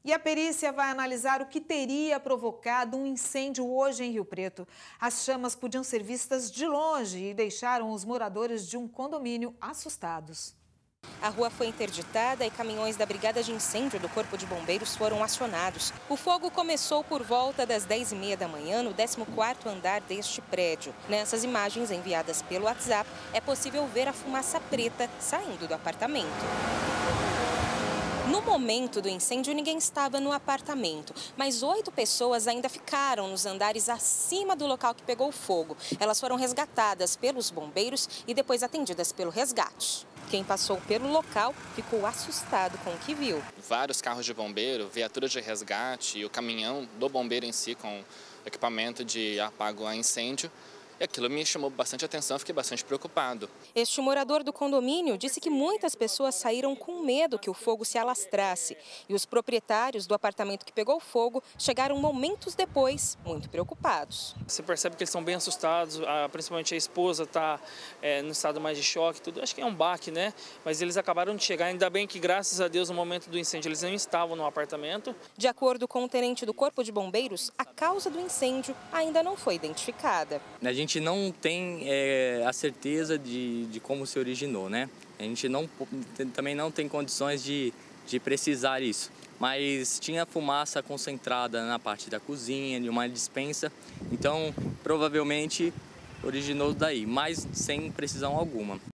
E a perícia vai analisar o que teria provocado um incêndio hoje em Rio Preto. As chamas podiam ser vistas de longe e deixaram os moradores de um condomínio assustados. A rua foi interditada e caminhões da Brigada de Incêndio do Corpo de Bombeiros foram acionados. O fogo começou por volta das 10h30 da manhã no 14º andar deste prédio. Nessas imagens enviadas pelo WhatsApp, é possível ver a fumaça preta saindo do apartamento. No momento do incêndio, ninguém estava no apartamento, mas 8 pessoas ainda ficaram nos andares acima do local que pegou fogo. Elas foram resgatadas pelos bombeiros e depois atendidas pelo resgate. Quem passou pelo local ficou assustado com o que viu. Vários carros de bombeiro, viatura de resgate e o caminhão do bombeiro em si com equipamento de apago a incêndio. E aquilo me chamou bastante atenção, fiquei bastante preocupado. Este morador do condomínio disse que muitas pessoas saíram com medo que o fogo se alastrasse. E os proprietários do apartamento que pegou fogo chegaram momentos depois, muito preocupados. Você percebe que eles estão bem assustados, principalmente a esposa está no estado mais de choque, tudo. Acho que é um baque, né? Mas eles acabaram de chegar, ainda bem que, graças a Deus, no momento do incêndio, eles não estavam no apartamento. De acordo com o tenente do Corpo de Bombeiros, a causa do incêndio ainda não foi identificada. A gente não tem a certeza de como se originou, né? A gente também não tem condições de precisar isso. Mas tinha fumaça concentrada na parte da cozinha, de uma despensa, então provavelmente originou daí, mas sem precisão alguma.